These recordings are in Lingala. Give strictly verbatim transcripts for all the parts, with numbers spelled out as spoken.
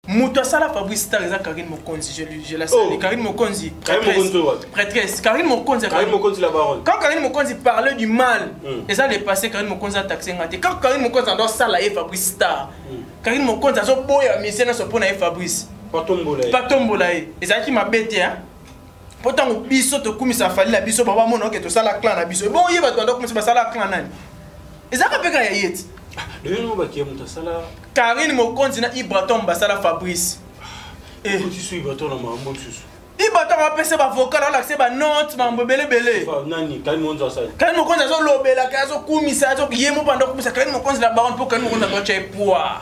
Mouta Sala Fabrice Star et Karine Mokonzi, je la salue. Karine Mokonzi, prêtresse. Karine Mokonzi, Karine Mokonzi la baronne. Quand Karine Mokonzi parlait du mal, et ça l'est passé, Karine Mokonzi a taxé. Quand Karine Mokonzi a dit Sala et Fabrice Star, Karine Mokonzi a dit Boya, mais c'est un peu Fabrice. Pas tombolaï. Pas tombolaï. Et ça qui m'a bêté, hein. Pourtant, biso to comme ça fallait la biso, papa mon oncle to Sala clan la biso. Bon, il va te donc comme ça la clan nan. Et ça peut pas y être. Le nom qui est Mouta Sala. Karine Mokonzi na Ibraton Basala Fabrice. Et tu suis Ibraton na mambo susu. Ibraton va passer ba vocal on accès ba note mambo belé belé. Nani Karine Mokonzi ça. Karine Mokonzi zo lobela kazo kumisa zo yemo panda kumisa Karine Mokonzi la baronne pour Karine Mokonzi na doche poids.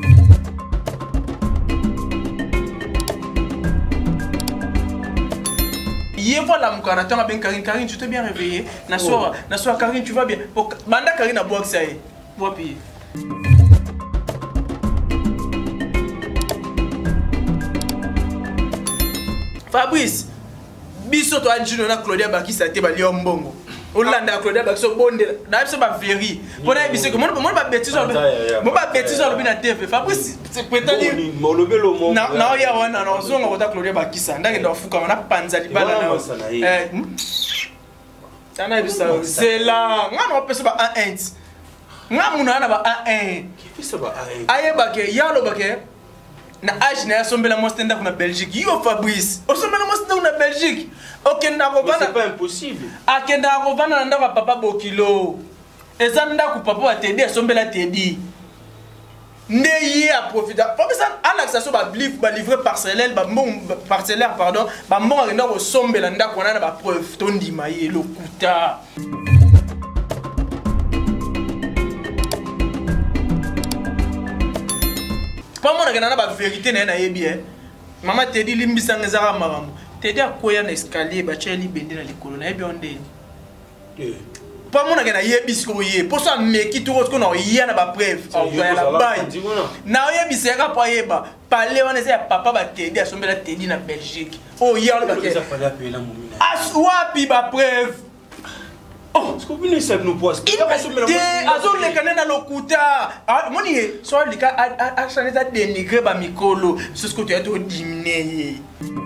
Hier voilà mon caractère a bien Karine Karine tu t'es bien réveillé. Na soir na soir Karine tu vas bien. Banda Karine a boire ça y. Boire payer. Fabrice, biso to anjino na Claudia Bakisa te ba lion mbongo. Olanda Claudia Bakisa bonde, na biso ba veri. Pona biso ko mon mon ba bêtise on. Mon ba bêtise on na T V. Fabrice, c'est peut-être mo lobelo mo. Na na ya wana na zonga ko ta Claudia Bakisa. Ndake ndo fuka na panza libala na. Eh. Sana biso c'est là. Nga no pesa ba un un. Nga muna na ba un un. Qui fait ça ba un un? Aye ba ke yalo ba ke. Na âge na sombela mostenda na Belgique. Yo Fabrice, o sombela mostenda na Belgique. OK na ko bana. C'est pas impossible. Akenda ko bana na papa Bokilo. Ezanda ku papa wa tedi sombela tedi. Neye a profiter. Fabrice annexation ba livre ba livrer parcellaire ba mbon parcellaire pardon, ba mbon na ko sombela ndako na ba preuve tondi maye lokuta. Pas mon agana ba vérité na yebi eh. Maman te dit limbisa ngezara marambo. Te dit akoya na escalier ba cheli bende na likolo na yebi onde. Eh. Pas mon agana yebi siko ye. Pour ça meki tout ko na ya na ba preuve. On va la baille. Na yebi sera pa yeba. Parler on essaie papa ba te dit asombela te dit na Belgique. Oh hier le ba ke. Ça fallait appeler la momina. Aswapi ba preuve. Oh, est-ce que vous ne savez nous pas? Il va se azon le canal na lokuta. Ah, moni soit le cas a chané ta dénigrer ba mikolo, c'est ce que tu as tout diminuer.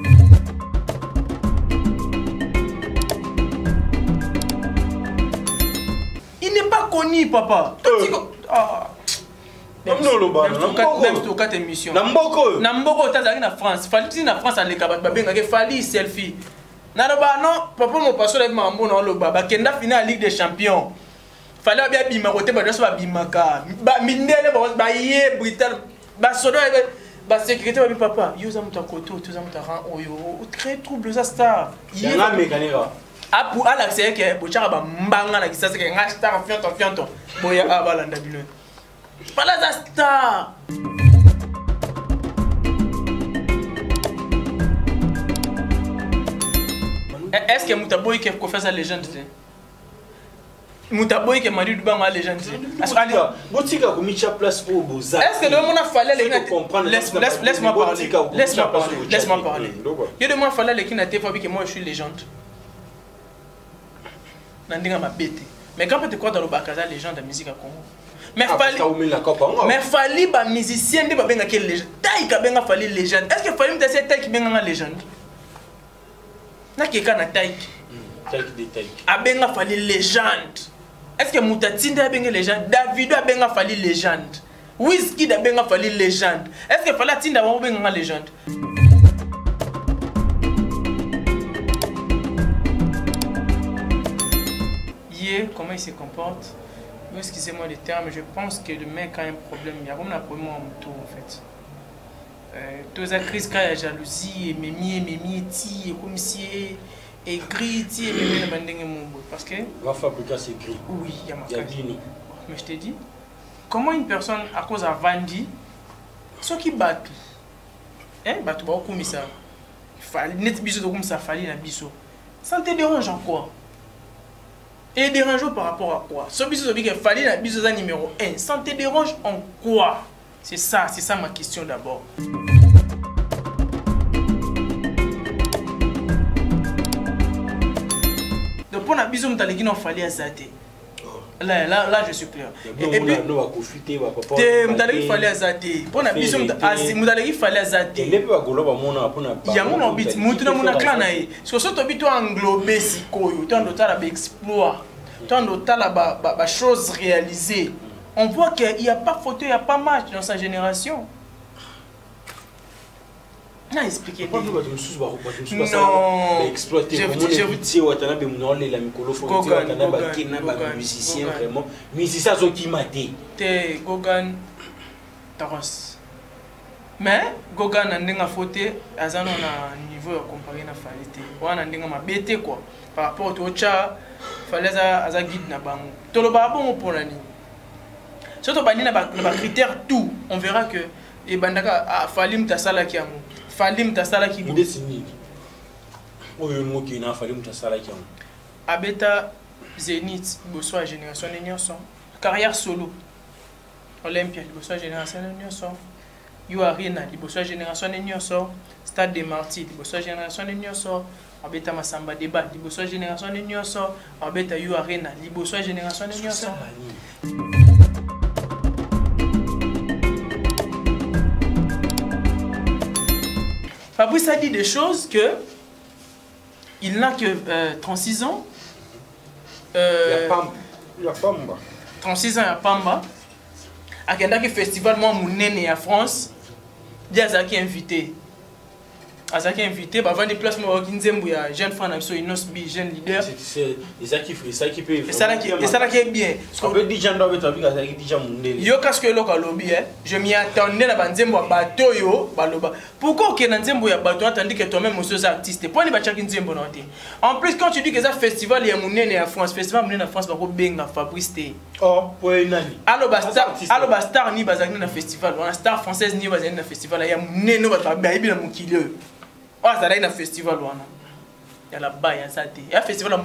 Il n'est pas connu papa. Ah. Non lo ba na même to quatre émissions. Na mboko. Na mboko tazaki na France. Fali na France à leka ba benga ke fali selfie. Naloba non, papa mon pasteur avec mambo na loba ba kenda finale Ligue des Champions. Fallait bien bima côté ba doso ba bimaka. Ba mindele ba ba yé Britann ba sodo ba sécurité ba papa. Yo za muta koto, to za muta ran oyo. Très trouble ça star. Il a mécanique. A pour ala c'est que bo chaka ba mbanga na kisasa ke nga star fianto fianto. Boya abalanda bino. Pala za star. Est-ce que Moutaboy qui a fait sa légende? Moutaboy qui a marié du banc à légende. Est-ce que le monde a fallu les laisse-moi parler. Laisse-moi parler. Laisse-moi parler. Il y a de moi fallu les qui n'a pas vu que moi je suis légende. Nandinga m'a bêté. Mais quand tu crois dans le Bakaza légende de la musique à Congo. Mais fallait mais fallait ba musicien de ba benga quelle légende. Taï ka benga fallait légende. Est-ce que fallait me dire taï qui benga légende? Na keka na taïk. Taïk de taïk. Abenga fali légende. Est-ce que Moutatinda abenga légende? Davido abenga fali légende. Wizkid abenga fali légende. Est-ce que fala Tinda wa benga légende? Hier, comment il se comporte? Excusez-moi les termes, je pense que le mec a un problème. Il y a comme un problème en moto en fait. Tous les crises quand il y a jalousie, et mémie, mémie, ti, et comme si, et gris, ti, et mémie, la banding et mon parce que. Va fabriquer c'est gris. Oui, il y a ma Il y a Dini. Mais je te dis, comment une personne, à cause de Vandi, ceux qui battent, hein, battent, bah, comme ça, net biso, comme ça, fallait la biso. Ça te dérange en quoi? Et dérange par rapport à quoi? Ce biso, c'est qu'il fallait la biso, numéro un. Ça te dérange en quoi? C'est ça, c'est ça ma question d'abord. Donc pour la bisou m'talegi non fallait azate. Là, là, là, je suis clair. Et puis, il fallait azati. Pour la vision, il fallait azati. Il y a mon habit, montre mon clan. Sur ce topic, tu englobé si koyo, tu as noté la exploit, tu as noté la chose réalisée. On voit qu'il n'y a pas photo, il n'y a pas match dans sa génération. Non, expliquez. Non, exploiter. Je vous dis, musicien vraiment, musicien qui m'a dit. T'es Gogan Taros. Mais Gogan a un photo, à un niveau comparé à Falite. On a un bête quoi. Par rapport au chat, fallait à un guide na bango. Tout le barbon pour l'année. Surtout bani na ba critère tout, on verra que et bandaka a falim ta sala qui amu. Falim ta sala qui bout. Dessini. Oyo mo ki na falim ta sala qui amu. Abeta Zénith, bonsoir génération de Nyonson. Carrière solo. Olympia, bonsoir génération de Nyonson. You Arena, bonsoir génération de Nyonson. Stade des Martyrs, bonsoir génération de Nyonson. Abeta Masamba Débat, bonsoir génération de Nyonson. Abeta You Arena, bonsoir génération de Nyonson. Fabrice a dit des choses que il n'a que euh, trente-six ans. Euh, il y a Pamba. trente-six ans à Pamba. À un festival, moi, mon nez à France. Il y a Zaki invité. À Zaki invité, avant des places, moi, il y a jeune fan, il y a jeune leader. C'est ça qui fait, ça qui peut. Et ça qui est bien. On peut dire que j'ai envie de dire que yo casque lo ka lobby je m'y attendais na banzembo ya bato yo baloba pourquoi que na nzembo ya bato tandis que toi-même monsieur artiste pour ni ba chaki nzembo na te en plus quand tu dis que ça festival ya munene ya France festival munene na France ba ko benga Fabrice te oh pour nani allo ba star allo ba star ni bazaki na festival wana star française ni bazaki na festival ya munene ba ba yebi na mukili yo ah ça na festival wana ya la ba ya ça te ya festival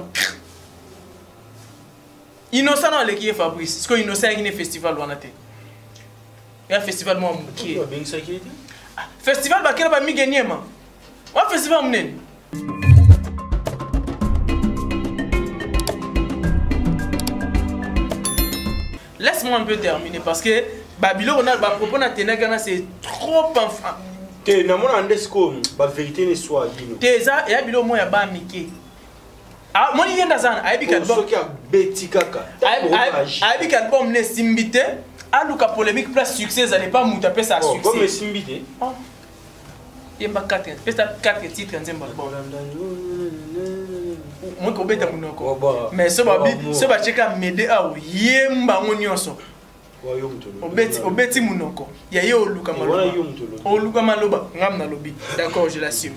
innocent dans l'équipe Fabrice, est-ce que innocent qui est festival ou anaté? Il y a un festival moi qui est. Festival bah quel va mi gagner ma? Ouais festival mnen. Laisse-moi un peu terminer parce que Babylone on a bah propos na tenagana c'est trop enfant. Te na mona ndesco ba vérité ne soit dino. Te ça et Babylone moi ya ba miki. Ah, moi, il y a des gens qui ont Betty Kaka. Avec album ne simbité, à l'ouka polémique place succès, ça n'est pas moutabé ça succès. Comme simbité. Il y a quatre quatre titres dans un album. Moi, je vais vous mais ce babi, ce babi qui a m'aider à yemba monyoso. Au beti munoko. Il y a eu Luka Maloba. Au Luka Maloba, Ramna Lobby. D'accord, je l'assume.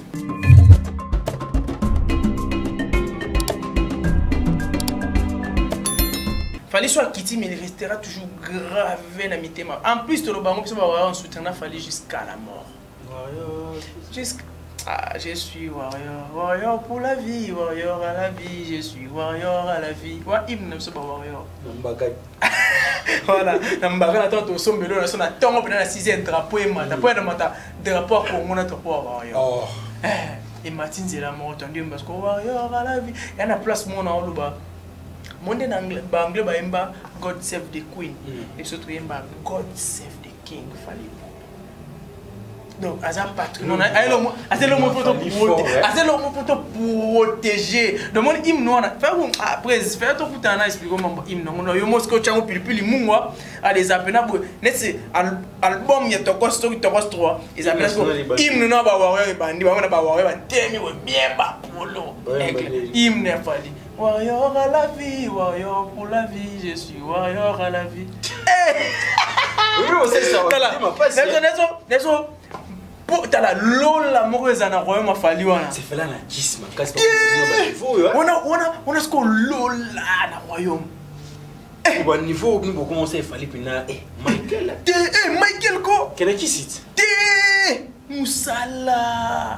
Fallait soit quitter, mais il restera toujours gravé dans mes thèmes. En plus, le bango, ça va avoir un soutien, fallait jusqu'à la mort. Jusqu'à. Ah, je suis warrior, warrior pour la vie, warrior à la vie, je suis warrior à la vie. Ouais, il n'aime pas warrior. Voilà, dans le bagage, attends, tu sommes là, on a tant de la sixième drapeau, et maintenant, pour le drapeau, on a drapeau warrior. Et Martin, c'est la mort, entendu, parce que warrior à la vie, il y a une place, mon en haut là-bas. Mon en anglais, anglais, bah, God save the queen. Et surtout, God save the king, fallait. Donc, à un patron, à c'est le mot pour te protéger. Le monde hymne, après, faire tout pour expliquer comment hymne. On a eu mon scotch en pile, puis les mois à des appels. C'est album, il y a ton costo, ton costo. Ils appellent hymne, non, bah, ouais, bandi, bah, bah, ouais, bah, t'aimes, bien, bah, pour l'eau. Hymne, fallait. Warrior à la vie, warrior pour la vie, je suis warrior à la vie. Oui, c'est ça. Voilà. T'as la lola mauvaise en royaume à Faliwana. C'est fait là la gisma. On a on a on a ce qu'on lola dans royaume. Au niveau où nous commencer à falloir pina eh Michael. Eh Michael ko. Quel est qui cite? Té Moussala.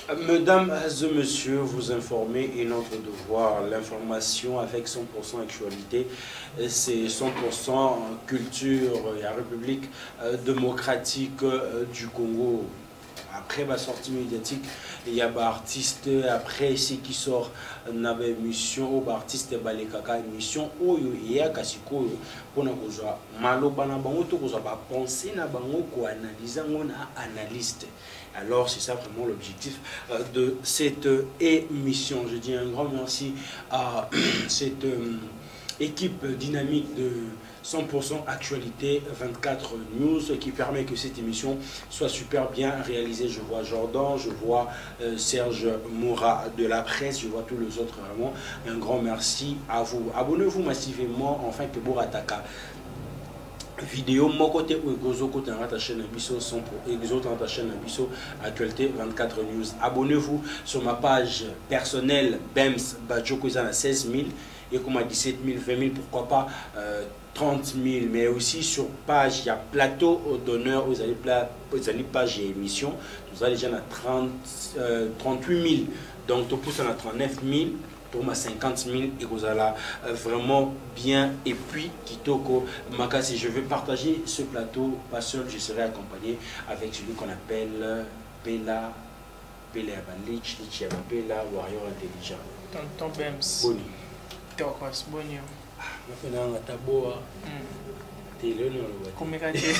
Mesdames et messieurs, vous informer est notre devoir. L'information avec cent pour cent actualité, c'est cent pour cent culture et la République démocratique du Congo. Après ma sortie médiatique, il y a des artistes, après ce qui sort dans l'émission, ou artiste balekaka émission, ou il y a kasiko pour nous voir malo bana bango to ko ba penser na bango ko analyser on a analyste. Alors c'est ça vraiment l'objectif de cette émission. Je dis un grand merci à cette équipe dynamique de cent pour cent actualité vingt-quatre news qui permet que cette émission soit super bien réalisée. Je vois Jordan, je vois euh, Serge Moura de la presse, je vois tous les autres. Vraiment un grand merci à vous. Abonnez-vous massivement enfin que Borataka vidéo mon côté ou gozo côté dans ta chaîne Abisso sont pour exo dans ta chaîne Abisso actualité vingt-quatre news. Abonnez-vous sur ma page personnelle Bems Badjoko à seize mille et comme à dix-sept mille, vingt mille, pourquoi pas euh, trente mille, mais aussi sur page, il y a plateau d'honneur, vous allez, vous allez page et émission, vous allez déjà à trente, euh, trente-huit mille, donc tout pousse à trente-neuf mille, pour ma cinquante mille, et vous allez euh, vraiment bien. Et puis, Kitoko Makasi, je vais partager ce plateau, pas seul, je serai accompagné avec celui qu'on appelle Bella, Bella Balich, Bella Warrior Intelligent. Tonton Bems. Boni. Tokos, bonio. Nafena ngataboa. Tele no lo. Komekate.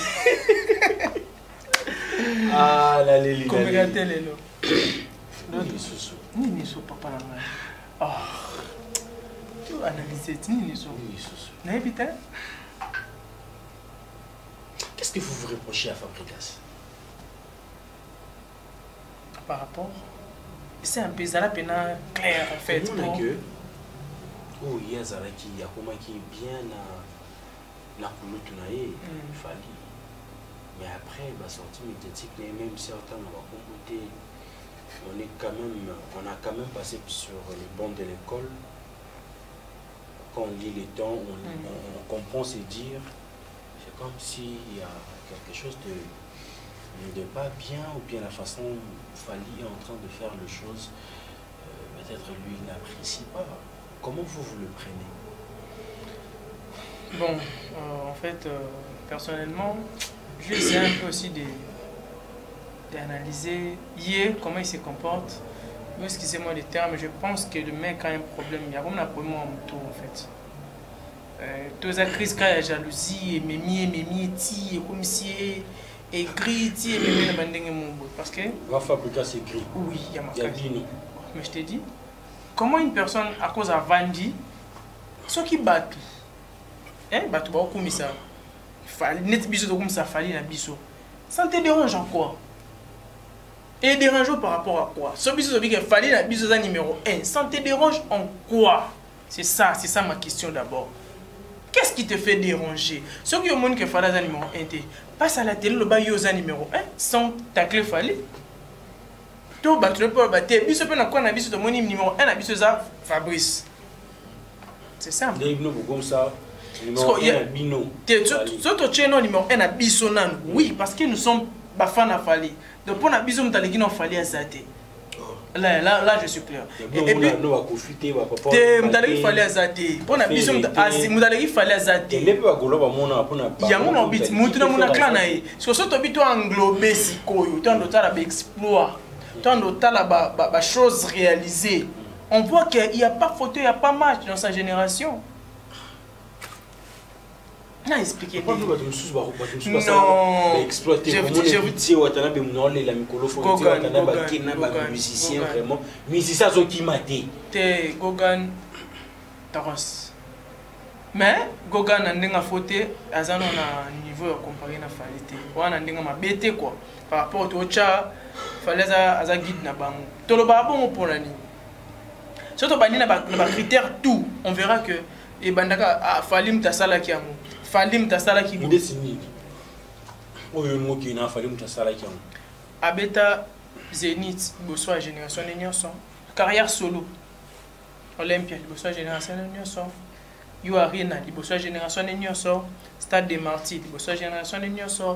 Ah la leli. Komekate lelo. Nani susu. Nini so papa na ngai. Ah. Tu analyses nini so. Nini susu. Na ebita. Qu'est-ce que vous vous reprochez à Fabricas? Par rapport, c'est un peu ça la peine clair en fait. Bon. Que oh il y a ça qui y a comment qui est bien na na kulutu na ye fali. Mais après bah sortie médiatique mais même certains on va côté on est quand même on a quand même passé sur le banc de l'école. Quand on lit les temps, on, mm. on, on comprend se dire, c'est comme s'il y a quelque chose de de pas bien ou bien la façon Fali est en train de faire les choses, euh, peut-être lui il n'apprécie pas. Comment vous vous le prenez? Bon, euh, en fait, euh, personnellement, je vais essayer un peu aussi d'analyser hier comment il se comporte. Excusez-moi les termes, je pense que le mec a un problème. Il y a comme un problème en moto en fait. Euh, toute la crise quand il y a jalousie, et mémie, mémie, ti, comme si et gris, ti, et mémie la bandenge mon parce que. Va fabriquer c'est gris. Oui, il y a ma il y a Bini. Mais je te dis, comment une personne à cause de Vandi, ceux qui battent, hein, battent pas comme ça, net biso comme ça, fallait la biso, ça te dérange en quoi? Et dérange par rapport à quoi? Ce biso qui fallait la biso numéro un, ça te dérange en quoi? C'est ça, c'est ça ma question d'abord. Qu'est-ce qui te fait déranger? Ceux qui ont monde que fallait la numéro un, passe à la télé le bas yosa numéro un, sans tacler fallait. Tout battre le peuple, battre. Biso peut n'avoir un biso de mon numéro un, un biso ça Fabrice. C'est ça. Des bino comme ça. Numéro un bino. Tu tu tu non numéro un à biso nan. Oui, parce que nous sommes pas fans à Fali. Donc pour na biso m'talegi non Fali à Zate. Là là là je suis clair. Et puis nous va profiter va papa. Te m'talegi Fali à Zate. Pour na biso m'talegi Fali à Zate. Les peu va goloba mona pour na. Ya mona bit mutu na mona clan na yi. Parce que so to bito englobé sikoyo, to ndota la exploit. Tant d'autres bah, bah, bah, choses réalisées, on voit qu'il n'y a pas photo, il n'y a pas match dans sa génération. On a expliqué. Non, exploiter musicien vraiment. Musicien qui m'a dit. T'es Gogan Taros. Mais Gogan a un photo, à un niveau comparé à la qualité. On a un bête quoi. Par rapport au chat. Fallait à guide na bango. Tolo ba bon pour la ni. Surtout bani na ba critère tout, on verra que et bandaka falim ta sala ki amu. Falim ta sala ki. Ndesini. Oyo mo ki na falim ta sala ki amu. Abeta Zénith, bonsoir génération de Nyonson. Carrière solo. Olympia, bonsoir génération de Nyonson. You Arena, bonsoir génération de Nyonson. Stade des Martyrs, bonsoir génération de Nyonson.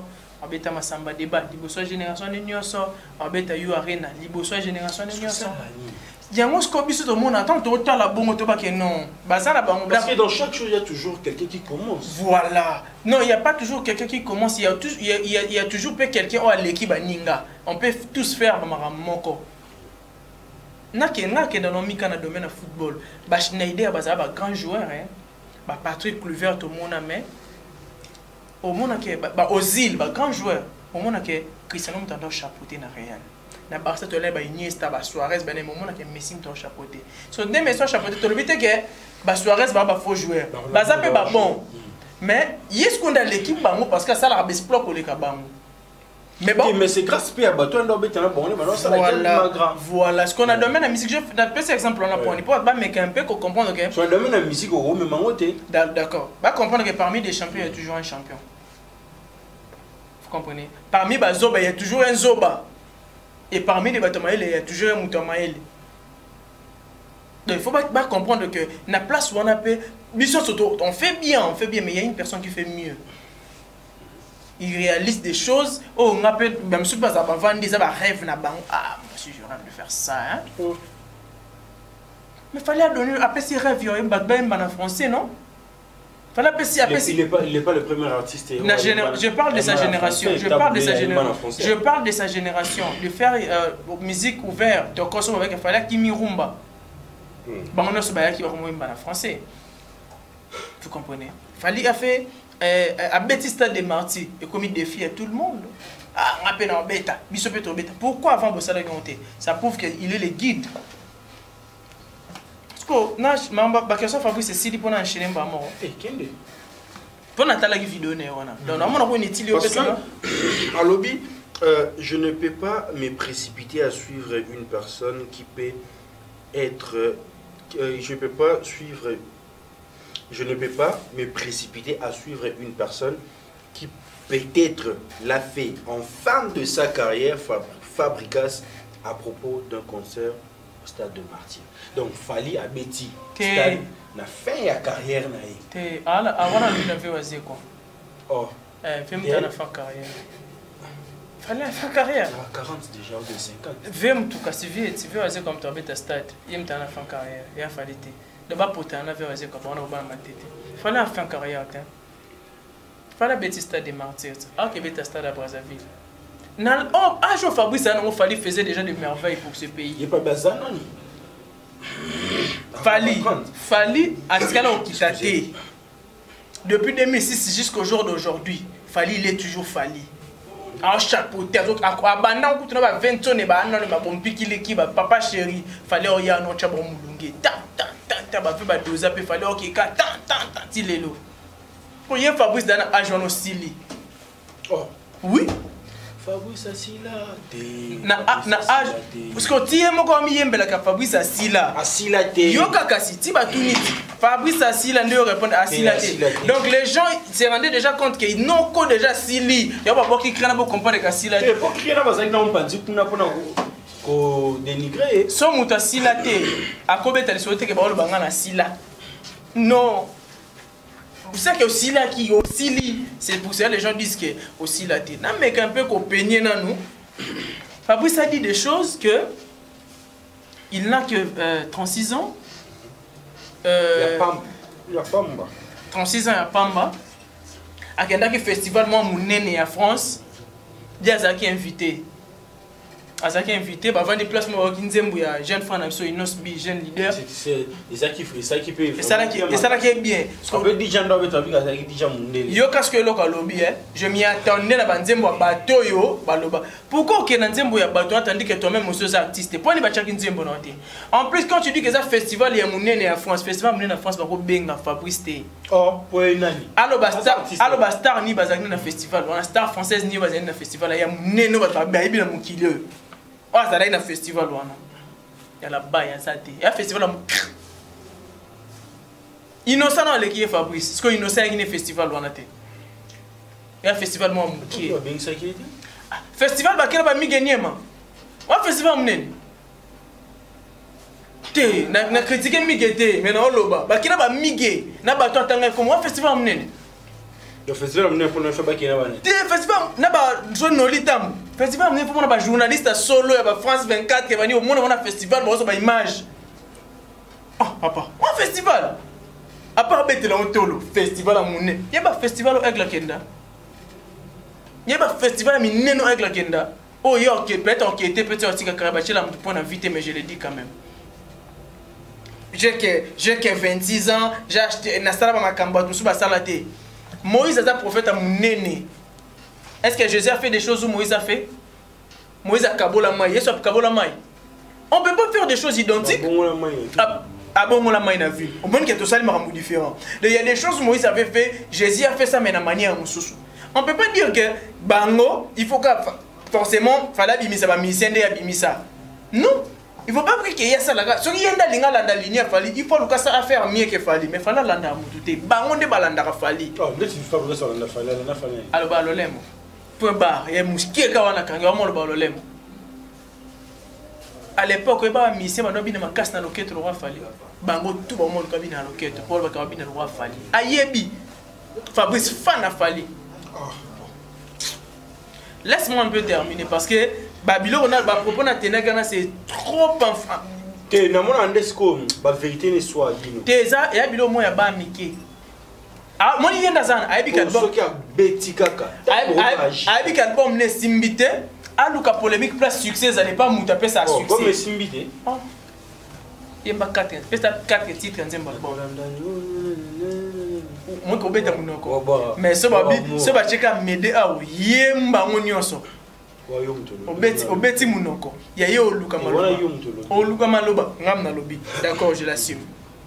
abeta masamba débat liboso génération de nyonso abeta yu arena liboso génération de nyonso yango ce qu'on biso to mona attends to tala bongo to ba que non bazala bango parce que dans chaque chose il y a toujours quelqu'un qui commence. Voilà, non il y a pas toujours quelqu'un qui commence, il y a toujours il y a, il y a, il y a toujours quelqu'un au l'équipe baninga on peut tous faire maramoko na ke na ke dans le mika na domaine de football ba Schneider bazala ba grand joueur hein ba Patrick Kluivert to mona mais au monde que ba Ozil ba grand joueur au monde que Cristiano m'tando chapeauté na Real na Barça to là ba Iniesta ba Suarez ben au monde que Messi m'tando chapeauté so deux Messi chapeauté to le but que ba Suarez ba ba faux joueur ba ça peut ba bon mais est-ce qu'on a l'équipe bango parce que ça la besplok le ka bango mais bon mais c'est grâce à bateau on doit mettre bon maintenant ça voilà voilà ce qu'on a donné la musique je donne petit exemple on a pris pour pas mais un peu qu'on comprendre que sur le domaine de la musique au mais mangoté d'accord va comprendre que parmi les champions il y a toujours un champion. Comprenez? Parmi les zoba, il y a toujours un zoba. Et parmi les batamaïles, il y a toujours un moutamaïl. Donc il faut pas, pas comprendre que la place où on a fait, on fait bien, on fait bien, mais il y a une personne qui fait mieux. Il réalise des choses. Oh, on appelle, même si pas avant vendre, ça va rêve na banque. Ah, monsieur, je rêve de faire ça, hein. Oh. Mais il fallait donner après ces rêves, il y a un bac en français, non? Il n'est pas, pas le premier artiste. La géné je parle de sa génération. Je parle de sa génération. Je parle de sa génération. De faire euh, musique ouverte. Donc, il fallait qu'il m'y rumba. Bon, on a ce bail qui va en français. Vous comprenez? Il fallait faire un petit stade de Marty et comme il défie à tout le monde. Ah, on appelle un bêta. Pourquoi avant de ça ça prouve qu'il est le guide. Parce que mamba bakesha Fabrice Sili pona enchaîner mbamo eh kende pona tala ki vidéo ne wana donc na mona ko ni tili parce que à lobby euh, je ne peux pas me précipiter à suivre une personne qui peut être euh, je peux pas suivre je ne peux pas me précipiter à suivre une personne qui peut-être l'a fait en fin de sa carrière Fabricas à propos d'un concert au stade de Martyr. Donc, Fali a Betty. Stade na fin de carrière. Te ala awana lui na fait quoi. Oh. Eh, fait me na fin carrière. Fali a fin carrière. quarante déjà ou de cinquante. Vem tout cas si vieux, si vieux assez comme toi bête stade. Il me na fin carrière. Il a fallu te. De bas pour t'en avoir assez comme on a ma tête. Fali a fin carrière t'es. Fali Betty stade de Martyr. Ah que bête stade à Brazzaville. Non, oh, ah, je Fabrice, il fallait faisait déjà des merveilles pour ce pays. Il n'y a pas besoin, non? Fali, Fali, à ce cas-là, depuis deux mille six jusqu'au jour d'aujourd'hui, Fali, il est toujours Fali. En chapeauté, à Bandam, quand on a vingt ans, on a piqué l'équipe, papa chéri, Fali, il y a un autre chabon moulungue. Tant, tant, tant, tant, tant, tant, deux appels, Fali, ok, tant, tant, tant, il est là. Pour y avoir Fabrice dans un agent aussi. Oh. Oui. Fabrice Asila na na âge parce que tu es mon comme yembela ka Fabrice Asila Asila te yoka kasi ti batuniti Fabrice Asila ndio répondre Asila te donc les gens se rendaient déjà compte que non ko déjà Sili ya ba boki krana bo comprendre ka Asila te pour krana bazaki na mpanzi kuna pona ko dénigrer so muta Asila te akobeta lisote ke ba lo banga na Asila non. Vous savez que aussi là qui aussi c'est pour ça que les gens disent que aussi là t'es. Non mais un peu qu'on peigne dans nous. Fabrice a dit des choses que il n'a que euh, trente-six ans. Euh, il y a Pamba. trente-six ans à Pamba. À un festival moi mon nene à France. Il y a ça qui est invité. À ça qui est invité, bah avant des placements au Kinzembo, il y a jeune frère Namso Inosbi, jeune leader. C'est ça qui fait, ça qui peut. Et ça là qui, et ça là qui est bien. On peut dire gens doivent être avec ça qui dit gens mondial. Yo qu'est-ce que local lobby hein? Je m'y attendais na banzembo bateau yo, baloba. Pourquoi que Nzembo ya bateau tandis que toi-même monsieur artiste. Pourquoi ni ba chaki Nzembo non té? En plus quand tu dis que ça festival il y a monene en France, festival monene en France ba ko benga Fabrice té. Oh, pour nani? Allo Bastar, allo Bastar ni bazaki na festival, on a star française ni bazaki na festival, il y a monene ba ba ibi na mukili. Oh, ça a un festival. Il y a là-bas, il y a ça. Il y a un festival. Innocent dans l'équipe Fabrice. Est-ce que Innocent a un festival? Il y a un festival. Il y a un festival. Il y a un festival. Il y a un festival. Il y a un festival. Il y a un festival. Il y a un festival. Le festival on pour ne faire pas qu'il y a des festival na ba zone nolitam festival on pour na journaliste solo ya ba France vingt-quatre qui va ni au monde on a festival ba ba image ah papa un festival à part bête la hotelo festival à monnaie y a ba festival au Aigle Kenda y a ba festival mi neno Aigle Kenda oh yo qui peut-être qui était peut-être aussi Karabachi là pour inviter mais je le dis quand même j'ai que j'ai que vingt-six ans j'ai acheté na sala ba makamba tout sur ba salate. Moïse est un prophète à Mounene. Est-ce que Jésus a fait des choses où Moïse a fait? Moïse a Kabola Maï. Yesu a Kabola Maï. On ne peut pas faire des choses identiques. Ah bon, on l'a maï, on a vu. On peut dire que tout ça est différent. Il y a des choses où Moïse avait fait, Jésus a fait ça, mais de manière moussous. On ne peut pas dire que Bango, il faut que forcément, il fallait abîmer ça, abîmer ça. Non. Il ne faut pas qu'il y ait ça là. Si il y a une ligne, il faut que ça faire mieux que Fali. Mais il faut que ça soit Bango de Balanda Fali. Oh, mais tu fais pas ça dans Fali. Alors, bah, le lème. Point barre. Il y a mouski qui a un kango, on le le lème. À l'époque, il y a un mission, il y a un casse dans le quête de roi Fali. Bango, tout le monde qui a un quête pour le cabine de roi Fali. Ayebi, Fabrice fan à Fali. Laisse-moi un peu terminer parce que Babylone, on a propos na Ténagana, c'est trop enfant. Que na mona andesko, ba vérité ne soit dino. Teza et Babylone moi ya ba miki. Ah, moi yenda zana, ayebi ka bon. Soki a beti kaka. Ayebi ka bon ne simbité, a luka polémique place succès, ça n'est pas muta pe sa succès. Comme simbité. Oh. Yemba quatre, pesta quatre titres en zemba bon. Moi ko beta munoko. Mais ce babi, ce ba cheka mede a yemba ngonyoso. Obeti obeti munoko. Ya ye oluka maloba. Oluka maloba ngam na lobi. D'accord, je l'assume.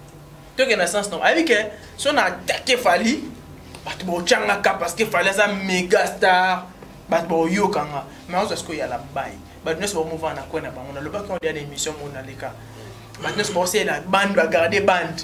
To que na sens non. Avec que si on a attaqué Fali, bat bo changa ka parce que Fali ça méga star. Bat bo yo kanga. Mais on sait ce qu'il y a là bas. Bat nous va mouvement na quoi na ba. On a le pas qu'on a des émissions mon na leka. Bat nous penser la bande va garder bande.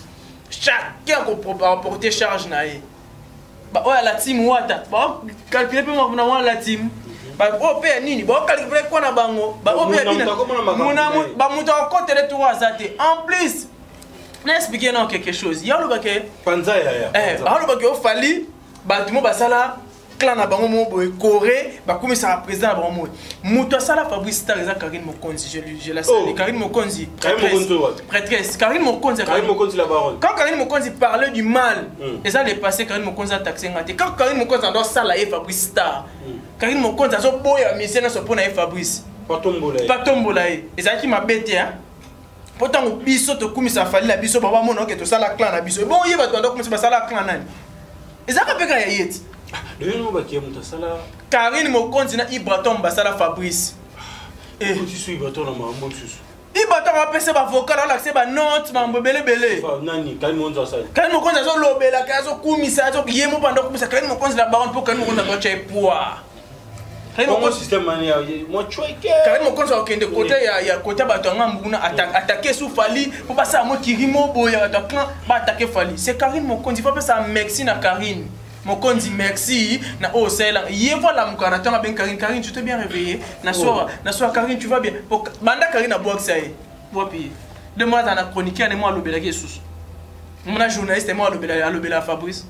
Chacun peut porter charge na e. Ba o la team wata. Ba calculer pe mo na la team. Ba o pe nini ba calculer quoi na bango. Ba o pe bina. Muna ba muta ko tele to azate. En plus, n'expliquer non quelque chose. Il y a le baké. Panza ya ya. Eh, ba le baké o fali ba tumo ba sala clan na bango mo boy Corée ba comme ça président na bango mo. Muta sala Fabrice Star eza Karine Mokonzi, je je la salue. Karine Mokonzi. Prêtresse. Karine Mokonzi. Karine Mokonzi la baronne. Quand Karine Mokonzi parlait du mal, et ça l'est passé Karine Mokonzi a taxé ngate. Quand Karine Mokonzi doit sala et Fabrice Star. Karine Mokonzi a so boya mission na so pona e Fabrice. Patombola. Patombola e. Et ça qui m'a bêté hein. Pourtant biso to kumisa fali la biso baba mona ke to sala clan na biso. Bon yeba to ndo kumisa sala clan nani. Et ça ka peka ya yeti. Le nom baké muta sala. Karine Mokonzi na Ibraton basala Fabrice. Et tu suis Ibraton na mambo susu. Ibraton va passer ba vocal on l'accès ba note mambo belé belé. Nani Karine Mokonzi sala. Karine Mokonzi zo lobela ka zo kumisa zo yemo panda kumisa Karine Mokonzi la baronne pour Karine Mokonzi doit cher poids. Comment système mania moi tu es Karine Mokonzi okende côté ya ya côté ba to ngambuna attaquer sous Fali pour passer à mo kirimo boya to clan ba attaquer Fali. C'est Karine Mokonzi faut pas ça merci na Karine. Mokonzi merci na oh c'est là hier voilà mon caractère na ben Karine Karine tu t'es bien réveillé na soir na soir Karine tu vas bien banda Karine na box ça y pour payer de moi dans la chronique et moi lobela qui sous mon journaliste et moi lobela lobela Fabrice.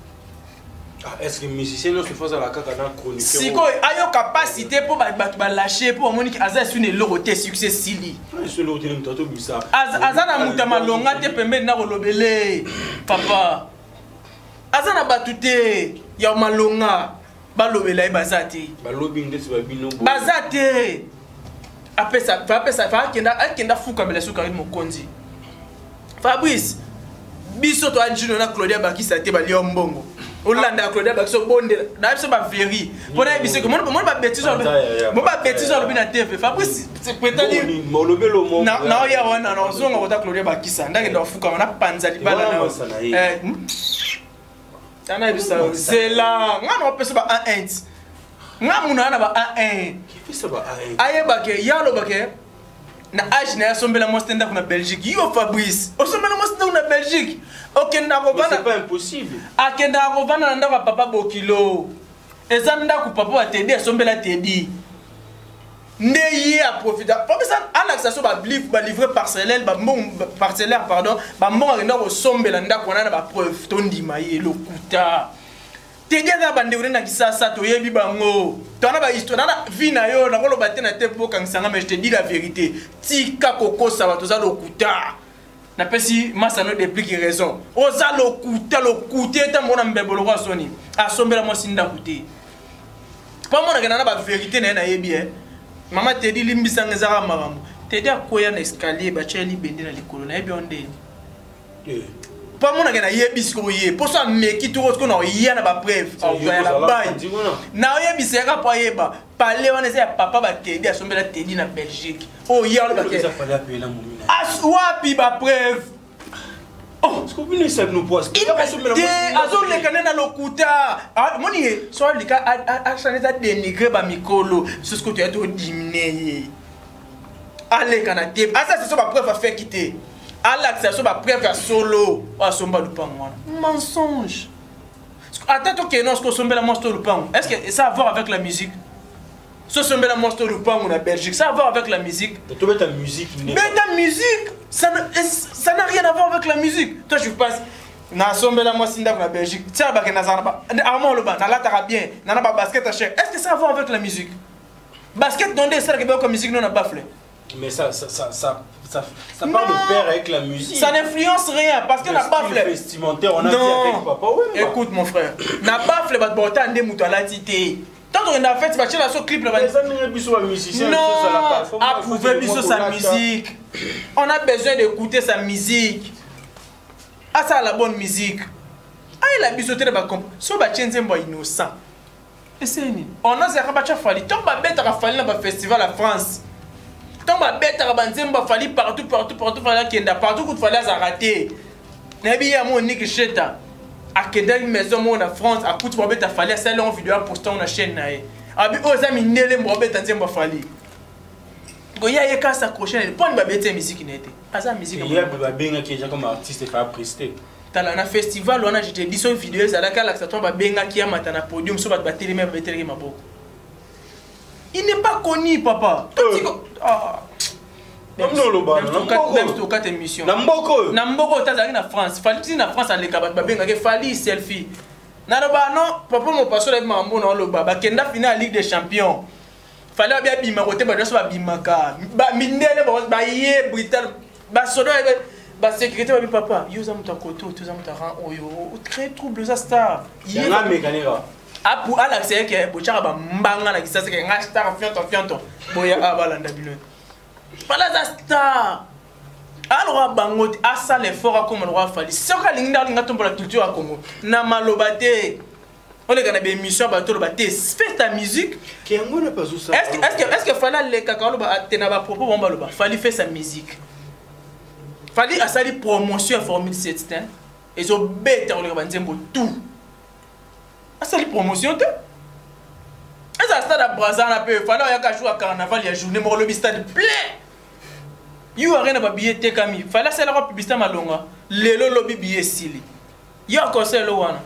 Est-ce que musicien ne se fasse à la caca dans chronique si quoi ayo capacité pour ba ba lâcher pour monique aza sur une loroté succès sili ce loroté ne t'entend bizarre aza na mutama longa te pembe na lobele papa aza na batute ya malonga balobela bazate balobi ndesi babino bazate apesa apesa fa kenda akenda fuka bela suka Karine Mokonzi Fabrice biso to anjino na Claudia Bakisa te bali ombongo Olanda Claudia Bakisa bonde na biso ba veri pona biso ko mo ba bêtise mo ba bêtise lo bina T V Fabrice c'est peut-être molobelo mo na na ya wana na zonga ko ta Claudia Bakisa ndake ndo fuka na panza libala na eh tana bisa c'est là ngana opesa ba un un ngamuna na ba un un qui fait ça ba un aye bake yalo bake na age na sombela mo stand up na Belgique yo Fabrice o sombela mo stand up na Belgique okenda ko bana c'est pas impossible akenda ko bana na ndaka papa bokilo ezanda ku papa wa tedi sombela tedi Neye a profité. Pour ça, à l'accession ba livre ba livrer parcellaire ba bon parcellaire pardon ba bon na ko sombela nda ko na ba preuve tondi maye lokuta. Teddy aza bande urena kisasa to yebi bango. To na ba histoire na vie na yo na kolo batte na tempo kangsanga mais je te dis la vérité. Tika koko ça va to za lokuta. Na pesi masano déplique raison. Oza lokuta lokuta ta mona mbebolo kwa soni. Asombela mo sinda kuté. Pas mona kana na ba vérité na na yebi eh. Mama Teddy limbisa ngezaka maramu. Teddy akoya na escalier ba cheli bende na likolo na yebi onde. Eh. Pas mon agana yebis ko ye pour ça meki to ko na ya na ba preuve on va la bail na yebis ka pa yeba parler on essaie papa ba Teddy asombela Teddy na Belgique oh ya le ba ke as wapi ba preuve oh ce que vous ne savez nous pas azo le kanena lokuta moni so lika a chaneza dénigrer ba mikolo c'est ce que tu as to diminuer allez kana te asa c'est ça ba preuve à faire quitter. À l'accession, ma preuve solo. Ah, somba le pan, mensonge. Attends, que non, ce que somba la monstre le pan. Est-ce que ça a à voir avec la musique? Ce somba la monstre le pan ou la Belgique, ça a à voir avec la musique? Tu mets ta musique. Mais ta musique, ça n'a rien à voir avec la musique. Toi, je pense. Na somba la monstre de la Belgique. Tiens, bah, que Nazarba. Armand le ban, na la tarabien, na pas basket à cher. Est-ce que ça a à voir avec la musique? Basket, dans des salles qui comme musique, non, n'a pas fait. Mais ça, ça, ça, ça, ça, ça parle de pair avec la musique. Ça n'influence rien parce que n'a pas fait. Vestimentaire, on a dit avec papa. Oui, écoute mon frère, n'a pas fait le bâtiment de moutons à la tité. Tant qu'on a fait, tu vas chercher la clip là. Non, approuver sa musique. On a besoin d'écouter sa musique. Ah ça la bonne musique. Ah il a bisoté de ma comp. So ba tchenze mbo innocent. Et c'est ni. On a zéro bacha fali. Tant ba bête a fali na ba festival à France. Tant ma bête à banzemba fali partout partout partout fallait qu'il y ait partout qu'il fallait rater. Nabi ya mon nique cheta. À Québec maison mon en France à coûte ma bête à fali ça là en vidéo poster na chaîne na. Abi ozami nele mo bête nzemba fali. Goya ye ka s'accrocher ne pas ba bête musique n'était. Asa musique. Il y a ba benga qui est comme artiste fa prester. Tala na festival on a je te dis son vidéo ça là ka la ça ba benga qui a matana podium so ba bateli même bateli maboko. Il n'est pas connu, papa. Ah. Même si tu as une émission. Namboko. Namboko, tu as en France. Fali en France, les cabanes, il fallait selfie. Non, papa, mon passeur, il m'a dit non, le baba. Kenda finale Ligue des Champions. Fallait bien bima côté, bah, je suis bimaka. Bah, mindele, bah, yé, brital, bah, sodo, bah, sécurité, bah, papa. Yo, ça me t'a koto, tu ça me t'a rend, oh yo, très trouble, ça star. Yé, la mécanique. Ah pour à l'accès que bochara ba mbanga na kisasa ke ngasta fianto fianto boya abalanda bilon pala za star alors bangote asa l'effort comme le roi fali soka linga linga tombola culture à Congo na malobate on est gana be émission ba to lobate fais ta musique qui ngo ne pas ça est-ce que est-ce que est-ce que fala le kakalo ba tena ba propos bomba loba fali fait sa musique fali asali promotion formule sept hein et zo bête on le banzembo tout. C'est la promotion. Et ça stade à Brazza, il fallait jouer à carnaval, il y a journée, mais le stade plein. Il y a rien à billet de Camille. Il fallait faire la publicité malonga. Le lobby billet sili. Il y a encore ça le wana.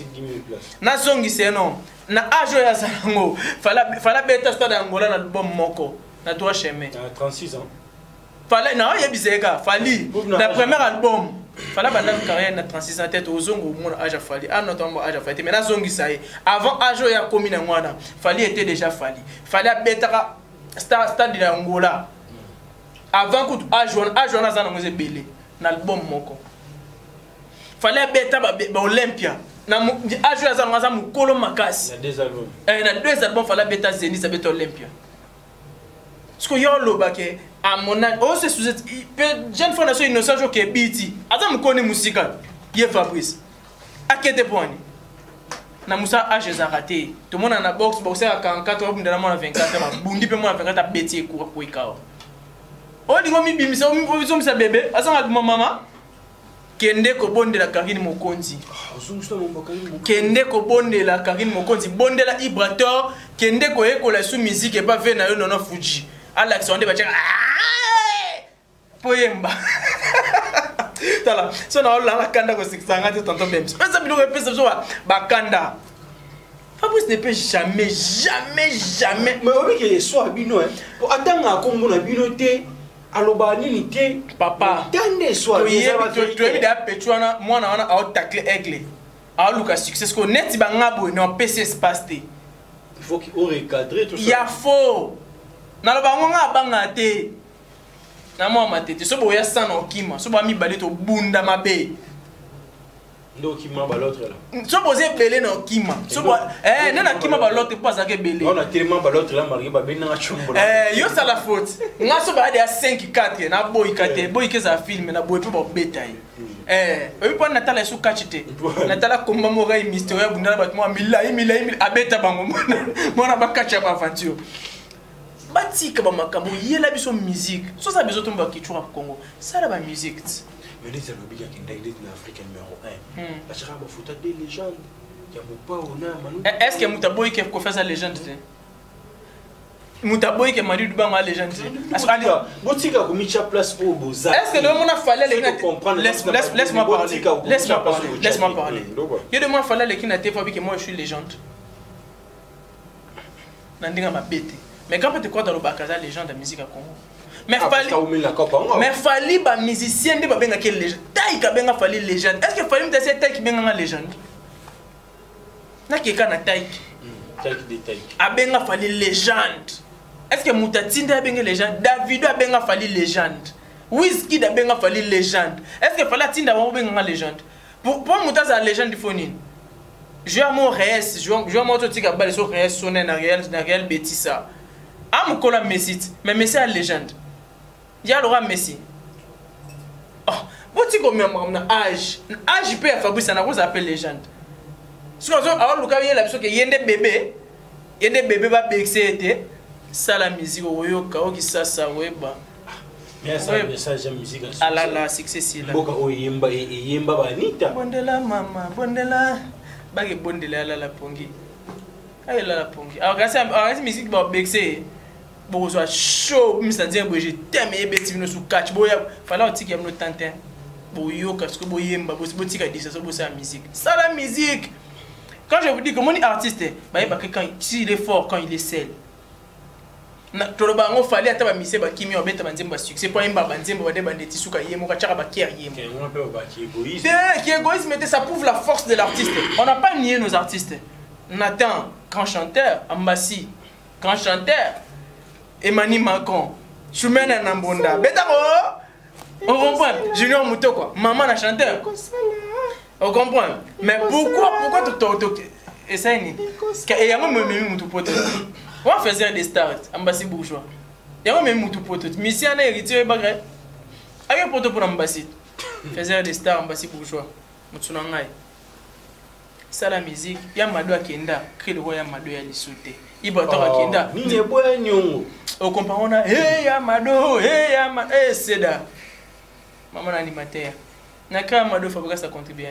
Na songi c'est non. Na ajo ya zango. Fallait fallait bête stade Angola na bon moko. Na trois chemins. trente-six ans. Fallait non, il y a bizeka. Fallait. La première album. Fallait banda carrière na trente-six ans tête au zongo mon âge a fallu ah non tombo âge a fallu mais na zongi ça est avant âge ya komi na ngwana fallait était déjà fallu fallait betaka stade stade de Angola avant que âge on âge on a zana ngose belé na album moko fallait beta ba Olympia na âge ya zana ngasa mukolo makasi na deux albums eh na deux albums fallait beta Zénith ça beta Olympia ce que yo lobake à mon âge, oh c'est sous jeune fondation innocent qui est biti. Attends, me connais musique. Yé Fabrice. À quel point? Na Moussa âge a raté. Tout le monde en a boxe, boxer à quarante-quatre heures, dans la vingt-quatre, bundi peut moi vingt-quatre à bêtier pour pour ikao. Oh, dis-moi mi bimi, ça mi ça mi ça bébé. Attends, à maman. Kende ko bonde la Karine Mokonzi. Kende ko bonde la Karine Mokonzi. Bonde la Ibrator. Kende ko eko la sous musique et pas fait na yo non Fuji. Alex on débat poyemba tala so na la kanda ko sixanga te tonton même mais ça biloko pesa so ba kanda Fabrice ne peut jamais jamais jamais mais obi ke so bino hein pour atanga kombo na bino te aloba nini te papa tande so tu tu tu da petwana moi na wana au tacle aigle aluka succès ko net ba ngabo no P C espace te. Il faut qu'il recadrer tout ça. Il y a faux. Na lo bango nga banga te. Na mo matete so bo ya sana okima so ba mi balé to bunda mabe. Donc il m'a l'autre là. So posé belé na okima. So bo eh na na kima ba l'autre pas ça que belé. On a tellement ba l'autre là marié ba ben na chumbo. Eh yo ça la faute. Nga so ba de cinq quatre na boy quatre boy ke za film na boy pe ba betaille. Eh, oui pour Natala sous kachite. Natala komba morai mystérieux bunda ba moi milai milai mil abeta bango. Mona ba kacha ba aventure. Batika ba makambo yela biso musique. So ça besoin tomba ki chura Congo. Ça la ba musique. Mais les Zalobi qui est dans l'Afrique numéro un. La chara ba fouta des légendes. Ya mopa ona manu. Est-ce que Mutaboy qui fait sa légende? Mutaboy qui m'a dit ba ma légende. Botika, botika ko micha place pour boza. Est-ce que le monde a fallu les laisse laisse-moi parler. Laisse-moi parler. Laisse-moi parler. Il demande fallu les qui n'a pas vu que moi je suis légende. Nandinga ma bête. Mais quand tu crois dans le Bakaza légende de la musique à Congo. Mais fallait mais fallait ba musicien de ba benga quelle légende. Taï ka benga fallait légende. Est-ce que fallait me dire taï qui benga ma légende? Na ki kana taï. Taï de taï. A benga fallait légende. Est-ce que Mutatinda a benga légende? Davido a benga fallait légende. Wizkid a benga fallait légende. Est-ce que fallait Tinda a benga légende? Pour pour Mutaza légende du phone. Je à mon réel, je je mon autre tika bal sur réel sonné na réel na réel bêtisa. Am kola Messi, mais Messi a légende. Il y a Laura Messi. Oh, vous dites combien mon âge, âge peut Fabrice na vous appelle légende. Ce qu'on alors le cas il y a la personne que yende bébé, yende bébé va bexer ça la musique oyo ka o ki sasa weba. Mais ça message de musique ah là là succès si là. Boka o yemba yemba banita. Bondela mama, bondela bagi bondela la la pongi. Ay la la pongi. Alors grâce à la musique ba bexer. Bon soit chaud, me sentir que je t'aime et bêtise nous sous catch boya. Fallait aussi qu'il y ait nos tantin. Boyo parce que boyemba, bosi botika dit ça ça bosse la musique. Ça la musique. Quand je vous dis que mon artiste, bah il quand il est fort, quand il est seul. Na toloba ngo fallait ata ba mise ba kimi obeta banzemba succès pour imba banzemba ba de bandeti suka yemo ka chaka ba kier yemo. On peut ba qui égoïsme. Qui égoïsme, ça prouve la force de l'artiste. On n'a pas nié nos artistes. Nathan, grand chanteur, Ambassi, grand chanteur. Emmanuel Macron, Choumena Nambonda, Betamo, on comprend, Junior Mouto quoi, maman la chanteur, on comprend, mais pourquoi, pourquoi tu t'es, et ça y est, et y a même même Moutou Poto, on faisait des stars, Ambassi bourgeois, y a même Moutou Poto, Mission a hérité bagay, avec Poto pour Ambassi, faisait des stars, Ambassi bourgeois, Moutsunangai, ça la musique, y a Madou Akenda, crée le roi y a Madou ya l'issouté. Ibato Akenda. Ni ne boya nyongo. Au comprend hey Amado, hey Amado, hey Seda. Maman animateur. Naka Amado Fabrice a contribué.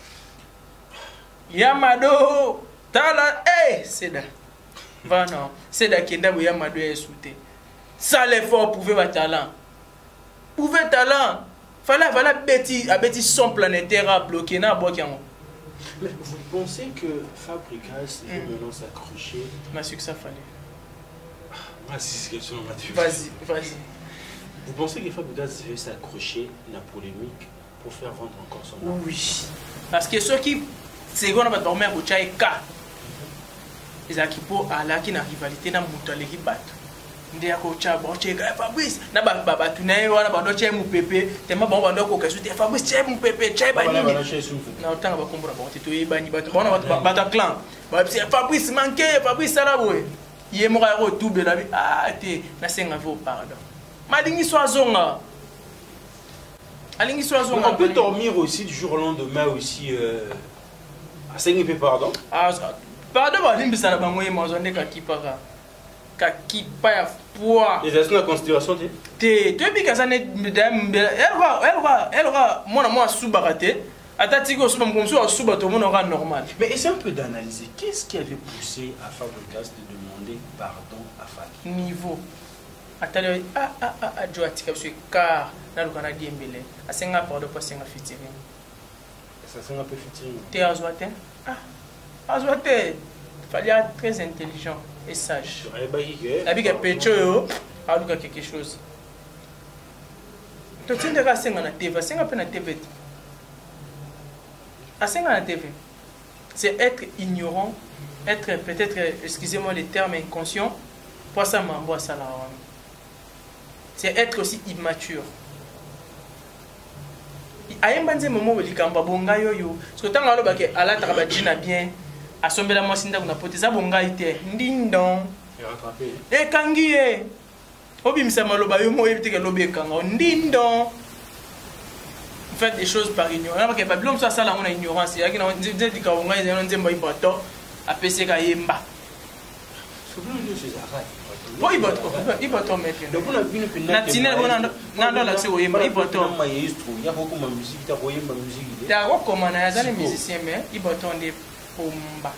Yamado, Tala, hey Seda. Va non, Seda Kenda ou Yamado est souté. Ça l'effort pouvait votre talent. Pouvait talent. Fallait fallait bêtis à bêtis son planétaire à bloquer na bokiango. Mais vous pensez que Fabregas veut maintenant s'accrocher? Ma succès fallait. Ah, c'est une question. Vas-y, vas-y. Vous pensez que Fabregas veut s'accrocher à la polémique pour faire vendre encore son art? Oui. Parce que ceux qui, c'est qu'on va dormir au Tchaïka. Les équipes à la qui n'a rivalité dans le monde qui battent. Ndia ko chaba o cheka Fabrice na ba baba tunaye wana bando che mu pepe tema ba bando ko kasu te Fabrice che mu pepe che ba nini na otanga ba kombora ba tito yi bani ba bona ba ba clan ba Fabrice manqué Fabrice sala boy ye mo ga ro double la bi ah te na senga vo pardon malingi so azonga alingi so azonga on peut dormir aussi du jour au lendemain aussi euh à cinq peu pardon ah pardon ba limbisa na bango ye mazonde ka kipaka qui pas poids. Et c'est une considération de. Te, tu es bien qu'à elle va, elle va, elle va, moi moi sous-baraté. Atatigo sous mon sous sous-bateau, mon aura normal. Mais essaie un peu d'analyser. Qu'est-ce qui avait poussé à Fabregas de demander pardon à Faki? Niveau. Attendez, ah ah ah ah, Joe Atika parce que car dans le Canada Dembélé, à cinq ans pardon pas cinq ans featuring. Ça c'est un peu featuring. T'es Azouate? Ah, Azouate. Fallait être très intelligent et sage. La big pécho, a quelque chose. Tu tiens de rester dans la T V, c'est un peu dans la T V. À cinq ans la T V. c'est être ignorant, être peut-être, excusez-moi les termes, inconscient, pour ça m'envoie ça là. C'est être aussi immature. Ayemba nze momo welikamba bonga yoyo. Parce que tant que l'on a ala tarabadjina bien, à somber la moisine d'aguna poteza bonga ite ndindon. Et rattraper. Eh kangi eh. Obi msama loba yo mo ebite ke lobe kanga ndindon. Faites des choses par ignorance. Parce que Babylone soit ça là on a ignorance. Il y a qui n'ont dit que bonga ils ont dit moi ibato a pc ka yemba. C'est plus de ces arrêts. Oui, ibato, ibato mettre. Donc on a vu une peine. Natina on a dans l'accès au yemba ibato. Il y a beaucoup de musique, il y a beaucoup de musique. Il y a beaucoup de des musiciens mais ibato on est pomba.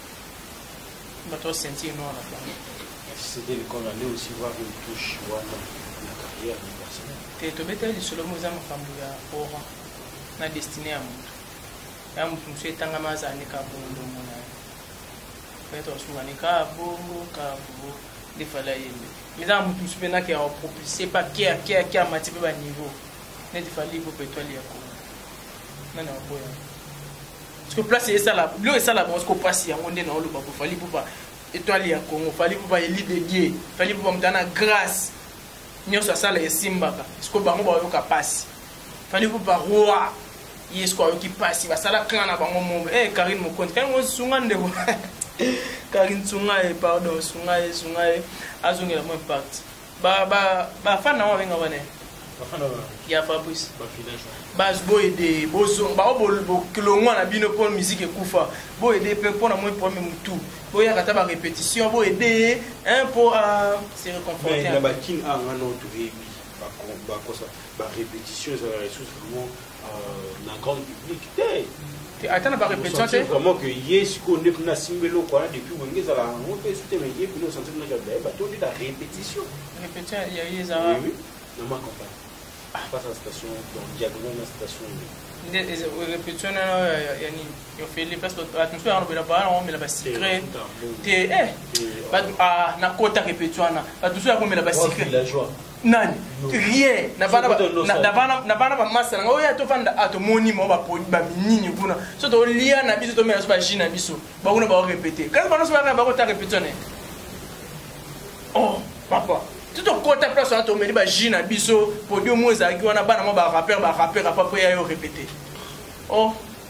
Ibato sentir non là. C'était le qu'on allait aussi voir une touche ou la carrière personnelle. Tu es tombé sur le solo musa mfambuya ora na destiné à mutu. Ya mutu mswe tanga mazani ka bondo mona. Peut-être souvent ka bongo ka bongo des fala yembe. Mais ça mutu mswe na ki a propulsé pas qui a qui a qui a matipe ba niveau. Ne te fali pour pétrole yako. Non non boya. Parce que place c'est ça là. Lui ça là bon ce qu'on passe ya onde na oluba pour fali pour pas étoile ya Congo, fali pour pas élite de Dieu, fali pour mtana grâce. Nyoso sala esimbaka. Siko bango ba yoka passe. Fali pour pas roi. Yesko yoki passe, ba sala clan na bango mombe. Eh Karine Mokonde, quand on sunga ndeko. Karine sunga e pardon, sunga e sunga e azongela mo impact. Ba ba ba fana wa venga wane. Ba fana wa. Ya Fabrice. Ba finance. Bas boy de bozo ba bo bo kilongwa na bino pour musique ekufa. Bo aider pe pour na mo premier mutu. Bo ya kata ba répétition, bo aider hein pour euh, se réconforter. Mais la bakin a un autre rébit. Ba ba cosa ba répétition ça la ressource vraiment euh na grand public. Te attends ba répétition c'est vraiment que yes ko ne na simbelo quoi depuis wengeza la on peut sauter mais yé pour sentir na jabe ba to de la répétition. Répétition il y a eu ça. Oui oui. Na ma campagne. Face à la station, donc diagonale la station. Répétition, il y a ni fait les places l'atmosphère on là-bas on met là-bas secret. T'es eh ah na kota répétition na. L'atmosphère on met là-bas secret. Nani rien na bana na bana na bana ba masa nga oya to fanda ato moni mo ba poni ba minini kuna so to lia na biso to mela so ba jina biso ba kuna ba répéter quand ba no so ba ba ko ta répétition oh papa tout au côté place on to meli ba jina biso podium mo za ki wana bana mo ba rappeur ba rappeur pa pa ya yo répéter oh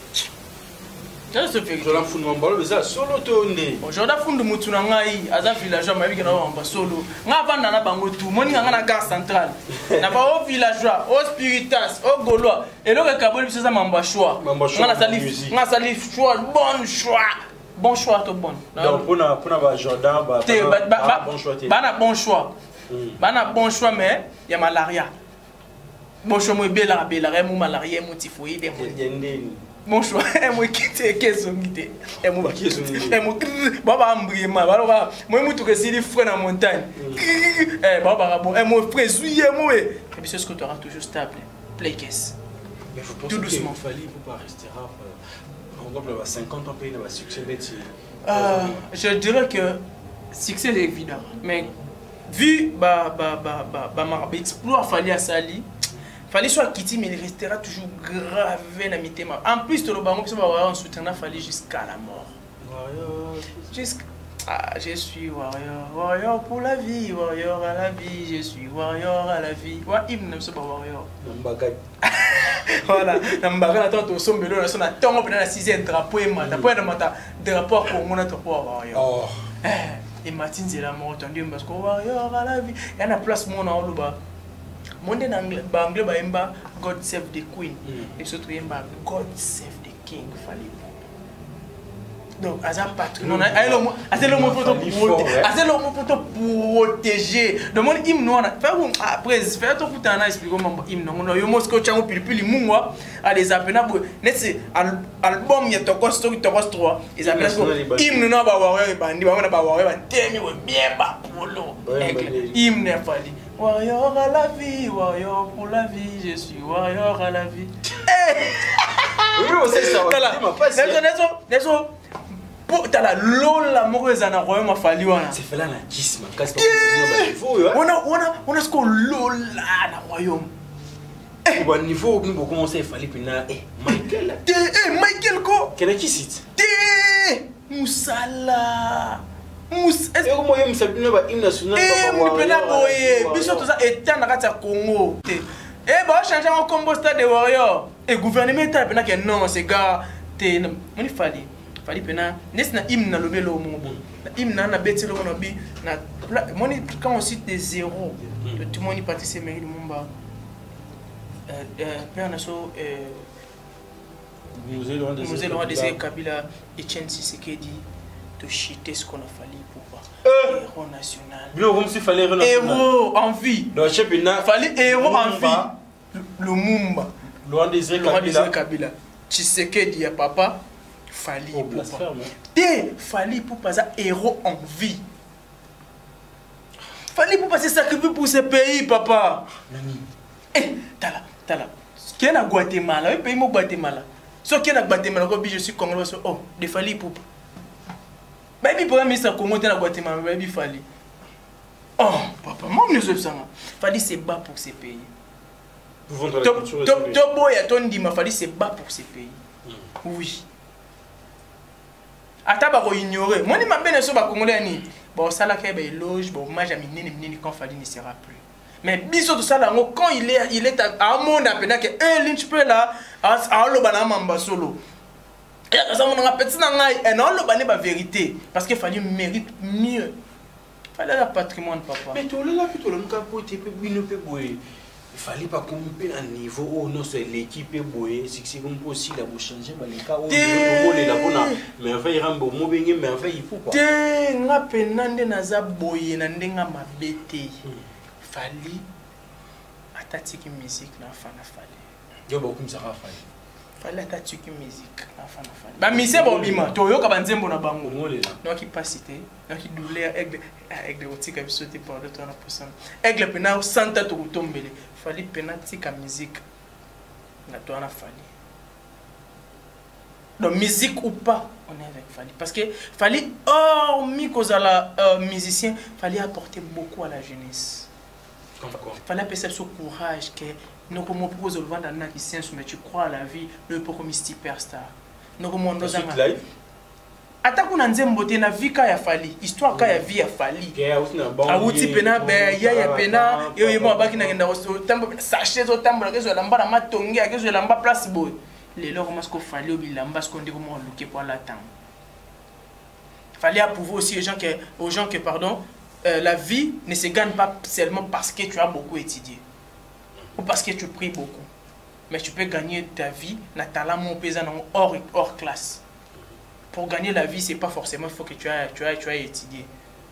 ça se fait je la fous mon ballon mais ça solo tourné aujourd'hui fond de mutu na ngai aza villageois ma biki na ba solo nga vanda na bango tout moni nga na gare centrale na ba au villageois au spiritas au gaulois et le kaboli biso za mamba choix nga na sali nga sali choix bon choix bon choix to bon donc pour na pour na ba Jordan ba bon choix te bana bon choix bana bon choix mais il y a malaria bon choix mo bela bela mo malaria mo typhoïde mon choix est moi quitter qu'est-ce ngité et moi et moi baba ambrima baloba moi mutu que si les frères dans montagne eh baba bon et moi frère souillé moi et puis c'est ce que tu auras toujours stable play caisse mais faut penser tout doucement fallait pour pas rester rap on doit cinquante ans payer le succès d'être euh je dirais que succès est évident mais vu ba ba ba ba ba exploit fallait à Sali fallait soit quitter mais il restera toujours gravé dans mes thèmes. En plus de le bango ça va en soutenir fallait jusqu'à la mort. Warrior jusqu'à ah je suis warrior warrior pour la vie warrior à la vie je suis warrior à la vie wa hymne même ça pas warrior Nambaga voilà Nambaga attends au sommet là ça na tongo pendant la sixième drapeau et mata pour dans mata drapeau pour mon autre pour warrior oh et Martin c'est la mort entendu parce que warrior à la vie il y a une place mon en là-bas monde en anglais ba anglais ba emba God save the queen et surtout emba God save the king fallait donc azam patron non ay lo assez le mot pour assez le mot pour te protéger de mon hymne non faire après faire tout pour t'en expliquer comment hymne non yo mosco chango pilipili mungwa à les apena bo net album ya to costo to costo ils appellent hymne non ba warrior bandi ba ba warrior ba temi bien ba polo hymne fallait warrior à la vie, warrior pour la vie, je suis warrior à la vie. Oui, on sait ça. Désolé, pour t'as la lola mauvaise en royaume a fallu wana. C'est fait là la gisme. On a on a on a ce qu'on lola na royaume. Eh bon niveau nous pour commencer il fallait puis na eh Michael. Eh Michael ko. Quel est qui cite? musala mus est-ce que moi je me ba hymne national papa pena boye biso to ça état na kati ya Congo te eh ba changer en combo stade de warrior et gouvernement ta pena que non c'est gars te moni fali fali pena nesna hymne na lobelo mo bon hymne na beti lo na bi na moni quand on cite des zéros tout le monde y participe Mairie Lumumba euh père naso euh Musée le roi des Kabila Etienne Tshisekedi de chiter ce qu'on a fallu pour voir héros national. Héros en vie. Fallait héros en vie. Lumumba. Le roi des Kabila. Tshisekedi à papa. Fallait pour pas. Té fallait pour pas ça héros en vie. Fallait pour passer sacrifier pour ce pays papa. Eh, t'as là, t'as là. Qui est na Guatemala, le pays mo Guatemala. Ce qui est dans Guatemala, je suis congolais, oh, des Fali pour. Baby, pour un ministre Congo, tu es dans Guatemala, baby Fali. Oh, papa, moi, je ne sais pas. Fali, c'est bas pour ces pays. Tobo et ton dima, Fali, c'est bas pour ces pays. Oui. Attends, je vais ignorer. Moi, je ne sais pas Congolais. Bon, ça, là, il y a des loges, bon, moi, j'ai mis quand Fali ne sera plus. Mais biso tout ça là quand il est il est à un monde à peine que un lynch peut là à lo bana mamba solo et ça mon petit na ngai et non lo bana ba vérité parce qu'il fallait mérite mieux fallait la patrimoine papa mais tout là plutôt le cas pour te peut ne peut boire il fallait pas qu'on peut un niveau où non c'est l'équipe boyer si c'est bon possible à changer mais les cas où le la bona mais enfin il rambo mo bengi mais enfin il faut pas te nga penande naza boyer na ndenga mabete Fali atatiki musique na fana fali yo beaucoup ça fali fali atatiki musique na fana fali ba mise bo bima to yo ka banzembo na bango no ki pasité no ki douleur aigle aigle otika bisote pour le temps pour ça aigle pena santa to kutombele fali pena tika musique na to na fali donc musique ou pas on est avec Fali parce que Fali hormis kozala euh, musicien Fali apporter beaucoup à la jeunesse. Il fallait appeler ça ce courage que nous comment proposer le vendre dans qui science mais tu crois à la vie le pour comme superstar. Nous comment nous avons live. Ata kuna nzembo te na vie ka ya Fali, histoire ka ya vie ya Fali. A uti pena be ya ya pena yo yemo abaki na kenda ko tambo sachet zo tambo ke zo lamba na matongi ke zo lamba place boy. Les lors comment ce qu'on Fali au bilamba ce qu'on dit comment looker pour l'attendre. Fallait approuver aussi aux gens que aux gens que pardon Euh, la vie ne se gagne pas seulement parce que tu as beaucoup étudié ou parce que tu pries beaucoup. Mais tu peux gagner ta vie hors, hors classe. Pour gagner la vie, c'est pas forcément il faut que tu aies, tu aies, tu aies étudié.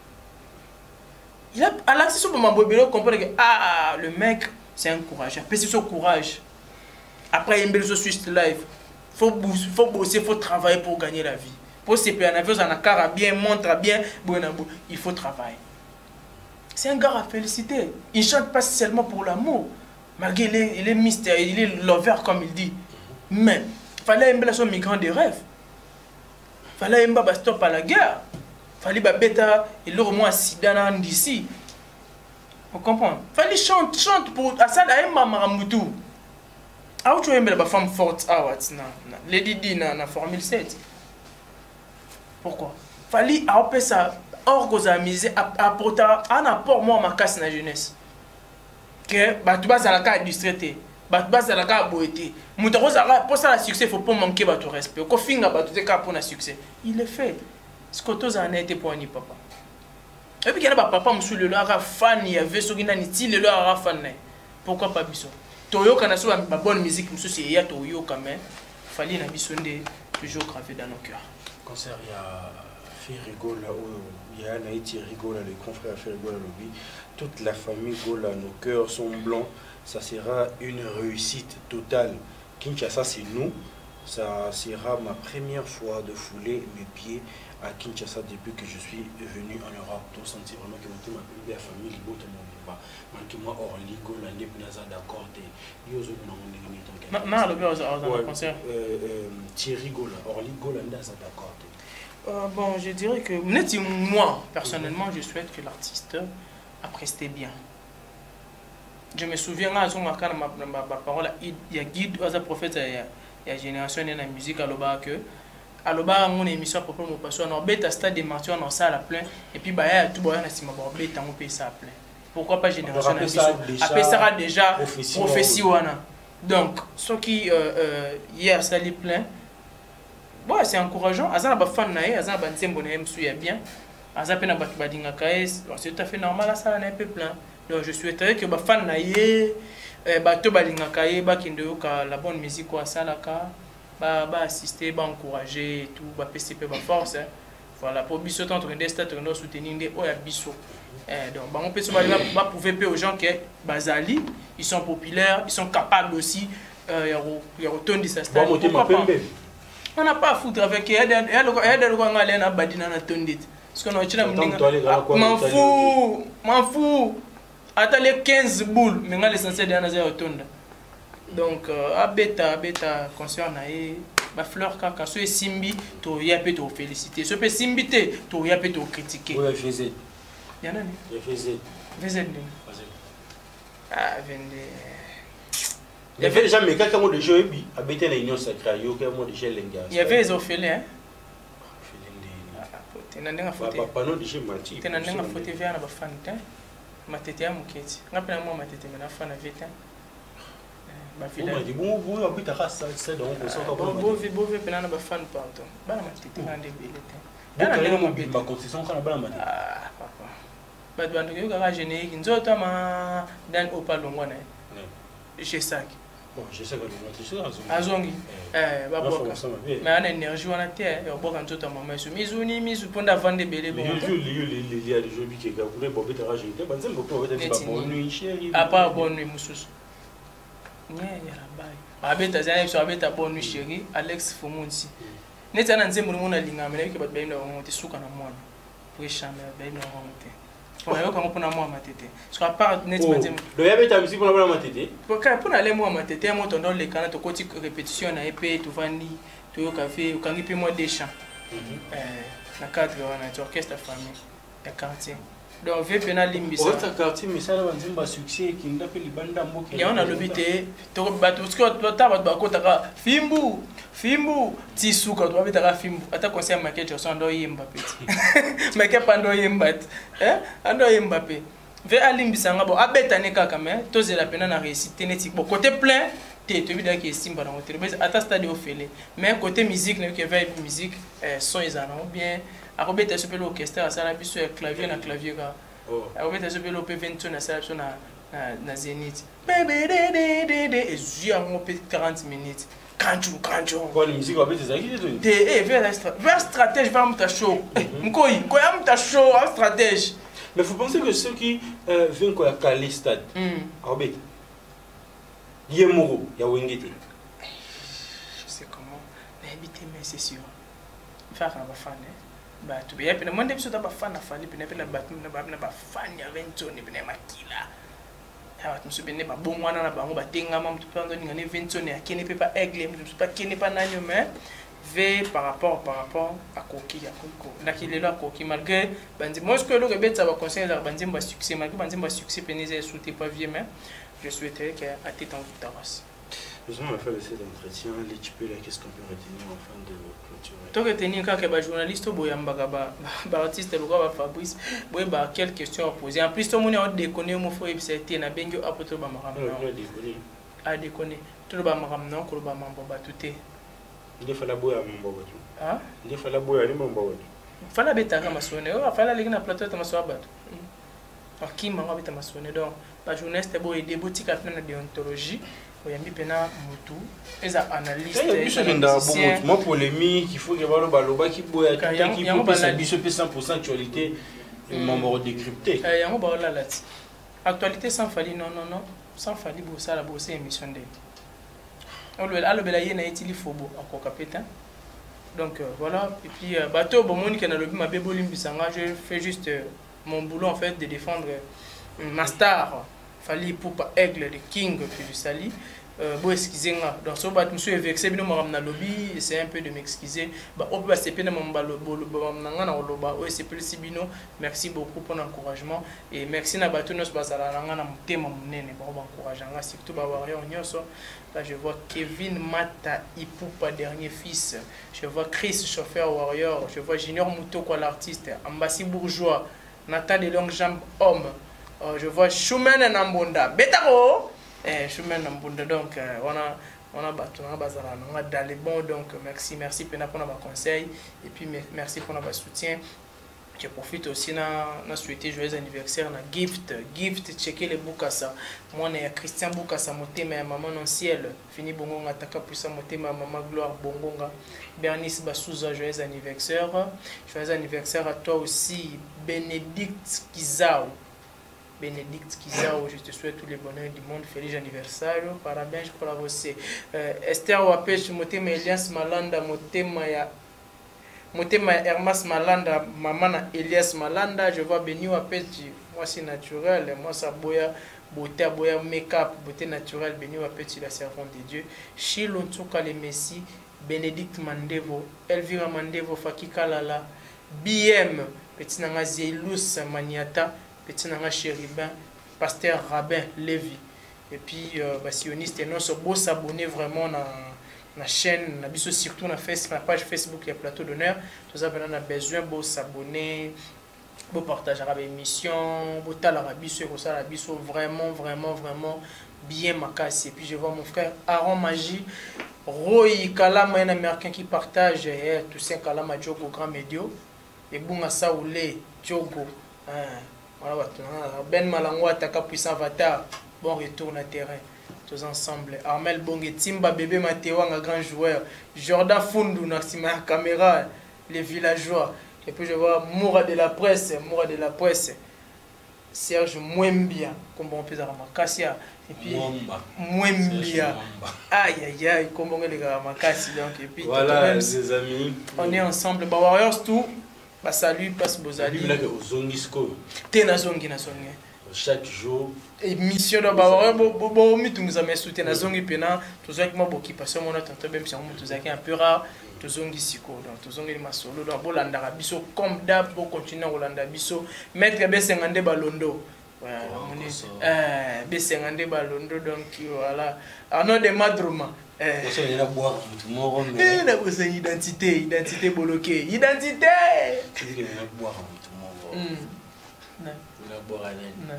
Il a, à l'accès pour mon bébé, comprendre que ah, le mec, c'est un courage. Après, c'est son courage. Après, il y a une belle Swiss live. Il faut bosser, il faut travailler pour gagner la vie. Pour se payer un avion, ça n'a bien, montre bien, il faut travailler. C'est un gars à féliciter. Il ne chante pas seulement pour l'amour. Malgré il est, il est mystère, il est lover comme il dit. Mais il fallait un son migrant de rêve. Il fallait un stop à la guerre. Il fallait un bêta et le moins sida d'ici. Vous comprenez? Il fallait chanter, chante pour Assad à un maramoutou. Ah, tu as une femme forte, ah, Lady Di dans la Formule sept. Pourquoi? Il fallait appeler ça. Or, que ça misé apporter un apport moi ma casse na jeunesse. Que bah tu vas à la carte illustrée, bah tu vas à la carte boété. Moutaro ça pour ça le succès faut pas manquer bah ton respect. Ko finga bah tout est cap pour le succès. Il est fait. Ce que tous en a été pour ni papa. Et puis il y a bah papa monsieur le là fan il y avait ce qui n'a ni le là fan. Pourquoi pas biso? Toyo kana so ba bonne musique monsieur c'est ya toyo quand même. Fallait na bisonde toujours gravé dans nos cœurs. Concert il y a fait rigole là où il y a Naïti rigole, les confrères fait rigole lobby, toute la famille Gola, nos cœurs sont blancs, ça sera une réussite totale. Kinshasa c'est nous, ça sera ma première fois de fouler mes pieds à Kinshasa depuis que je suis venu en Europe. Donc sentir vraiment que ma la famille libote mon pas, manquement hors ligo la nebunaza d'accord des yozo non non non le bureau dans le concert Thierry Gola hors ligo la ndaza d'accord. Euh, bon, je dirais que moi, personnellement, je souhaite que l'artiste apprécie bien. Je me souviens, quand ma parole, il y a guide, il y a prophète, il y a génération de la musique à l'oba que aloba mon émission à propos de mon passion on bête à stade des martyrs on ça la plein et puis bah ya tout boya na sima ba bête on peut ça plein pourquoi pas génération na biso après ça déjà prophétie wana donc ceux qui euh hier ça les plein bon c'est encourageant azana ba fan na ye azana ba nzembo na msu ya bien azana pe na ba badinga kaes c'est tout à fait normal ça na un peu plein donc je souhaiterais que ba fan na ye ba to balinga kae ba kindo ka la bonne musique quoi ça la ka ba ba assister ba encourager tout ba P C P ba force hein. Voilà pour biso tant que d'esta que nous soutenir des oya biso eh donc ba on peut se ba ba prouver peu aux gens que bazali ils sont populaires ils sont capables aussi euh ya retourner sa stade on n'a pas à foutre avec elle elle elle elle va aller na badina na tondit parce que nous china m'en fous m'en fous attends les quinze boules mais l'essentiel de la retourne. Donc, à bêta, bêta, concerne ma fleur, quand ce est simbi, tu y as peut te féliciter. Ce peut simbi, tu y as peut te critiquer. Oui, je faisais. Il y en a Je faisais. Je faisais. Ah, vendez. Il y avait déjà mais quelqu'un de jeu bi habité dans l'union sacrée, il y a quelqu'un de jeu lenga. Il y avait les orphelins. Ah, tu n'as rien fait. Papa non de jeu mati. Tu n'as rien fait vers la fan. Matete ya muketi ngapela mwa matete mena fana vita ba fila bon bon bon apita kasa c'est donc on sent bon bon bon pena na ba fan pardon bana matete ngande belete bana ndenge mo ba concession kana bana matete ah papa ba bandu yo ka générique nzoto ma dan opalongwa na je sais bon je sais que on a azongi eh ba boka mais ana énergie wana te yo boka nzoto mama so mizuni mizu ponda vande belé bon yo yo il y a des jeux qui ka voulait bobe ta rajouter ba nzembo ko beta ba bonne nuit chérie à part bonne nuit mususu nye ya rabai abeta zana so abeta bonne nuit chérie Alex Fomunsi neta na nzembo mona linga mais ke ba ba ina monter suka na mwana pour chambre ba ina monter on a eu comme pour moi matete parce qu'à part net matete le y avait ta musique pour la matete pour quand pour aller moi matete moi ton dans les canaux to côté répétition na épée to vandi to yo café quand il peut moi des chants euh na cadre on a orchestre famille ya quartier donc vieux penal limbisa orchestre quartier mais ça va nzimba succès qui ndape libanda mboke ya on a lobité to bato parce que to tabat ba kota fimbu fimbu tisuka to babita fimbu ata conseil market so ndo yimba petit mais que pando yimba eh ando yimba pe ve alimbisa ngabo abeta ne kaka mais to zela pena na réussite neti bon côté plein té to bida ki simba na moteur mais ata stade au fele mais côté musique ne que veille musique son ils en bien akobeta so pe l'orchestre ça la biso clavier na clavier ka akobeta so pe lo pe vingt na ça na na Zénith bébé de de de et j'ai un peu quarante minutes kanchu kanchu quoi la musique va être ça qui de eh vers vers stratège va me ta show nkoi ko ya me ta show a stratège mais faut penser que ceux qui viennent quoi caler stade akobeta yemoro ya wengete je sais comment mais habiter mais c'est sûr faire un fan bah tu bien puis le monde est pas fan à fan puis ne pas pas fan ya vingt ni puis makila ah tu me souviens pas bon wana na bango batenga mam tu peux ndoni ngane vingt ni akene pe pas aigle tu pas kene pas nanyo mais ve par rapport par rapport à koki ya koko ndaki lelo koki malgré bandi moi ce que le rebet ça va conseiller la bandi ba succès malgré bandi ba succès penise souté pas vieux mais je souhaiterais que à tête en terrasse. Nous allons faire cet entretien, les tu peux là qu'est-ce qu'on peut retenir en fin de clôturer. Toi retenir quand que ba journaliste boyamba ba ba artiste le ba Fabrice boy ba quelle question à poser. En plus tout le monde a déconné mo fo ebsete na bengo apoto ba maram. Non, déconné. A déconné. Tout ba maram non ko ba mambo ba tuté. Il faut la boya mambo ba tu. Hein? Il faut la boya ni mambo ba tu. Fala beta kama sone. Oh fala ligi na plateau ta maso ba. Aki manga beta masone donc ba journaliste boy des boutiques à plein de déontologie. Oyambi pena mutu eza analyste et moi polémique il faut que balo baloba ki boya qui peut passer biso cent pour cent actualité membre décrypté eh yango ba la lati actualité sans fali non non non sans fali bo ça la bo c'est émission de olo alo bela yena etili fobo akoka peta donc euh, voilà et puis euh, bateau bon monique na lobi mabe bolimbisanga je fais juste euh, mon boulot en fait de défendre euh, ma star Fali Poupa Aigle, le king du Sali. bon excusez moi donc so bat monsieur vexé bino maram na lobby c'est un peu de m'excuser ba on peut c'est pena mamba loba nanga na loba o c'est plus bino merci beaucoup pour l'encouragement et merci na bato nos bazala nanga na mutema munene ba encourager nga surtout ba warrior nyonso. Là je vois Kevin Mata Ipupa dernier fils, je vois Chris chauffeur warrior, je vois Junior Moutoko l'artiste, Ambassi Bourgeois, Nathan de longues jambes homme, euh, je vois Choumen Nambonda, Betaro, eh, Choumen Nambonda donc euh, on a on a battu, on a bazala, on a dans les bons donc merci merci pour nos conseils et puis merci pour notre soutien. Je profite aussi na souhaiter joyeux anniversaire na gift gift checker les Bukasa moi na Christian Bukasa motema ya maman non ciel fini bongo ataka puisa motema ya maman gloire bongonga Bernice Basouza joyeux anniversaire joyeux anniversaire à toi aussi Bénédicte Kizao Bénédicte Kizao je te souhaite tous les bonheurs du monde feliz anniversaire parabéns pour você euh, Esther Wapech motema Elias Malanda motema ya Motema Hermas Malanda, maman Elias Malanda, je vois Beni Wapeti, moi c'est naturel, moi ça boya, beauté, boya make-up, beauté naturelle, Beni Wapeti, la servante de Dieu. Chilon Tsuka le Messi, Bénédicte Mandevo, Elvira Mandevo, Fakika Lala, B M, Petit Nanga Zélus Maniata, Petit Nanga Chéribin, Pasteur Rabin Lévi. Et puis, euh, bah, sioniste, et non, ce beau s'abonner vraiment dans la chaîne, surtout na Facebook, la page Facebook et plateau d'honneur. Tout ça, on a besoin de s'abonner, de partager l'émission, de partager l'émission, vraiment, vraiment, vraiment bien ma casse. Et puis je vois mon frère Aaron Magie, Roy Kalama, un américain qui partage tout ça, Kalama Djogo Grand Médio, et Bunga Saoulé Djogo, Ben Malangwa, Taka Puissant Avatar, bon retour na terrain. Tous ensemble. Armel Bongue, Timba Bébé Matewanga, grand joueur. Jordan Fundu, Naxima Caméra, les villageois. Et puis je vois Moura de la presse, Moura de la presse. Serge Mwembia, comme on peut dire Makassia. Et puis Mwembia. Aïe aïe aïe, comme on est les gars Makassi. Donc, et puis voilà les amis. On est ensemble. Bah, Warriors tout. Bah, salut, passe Bozali. Tena Zongi na Zongi. Chaque jour émission de Bawarrior bo bo mi tunguza me soutien na Zongi pena tozaki ma boki parce que mon tonton même si on tozaki un peu rare tozongi siko donc tozongi ma solo donc bolanda biso comme d'hab bo continuer rolanda biso maître B cinquante balondo voilà on est euh B cinquante balondo donc voilà Arnaud de Madroma eh on se boire tout moro mais na bosse identité identité bloquée identité tu dis que na boire tout moro non na boire non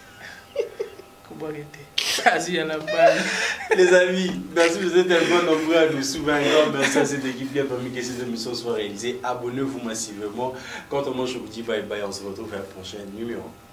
les amis, merci, vous êtes un bon nombre à nous suivre encore. Merci à cette équipe qui a permis que cette émission soit réalisée. Abonnez-vous massivement. Quand on mange, je vous dis bye bye. On se retrouve à la prochaine numéro.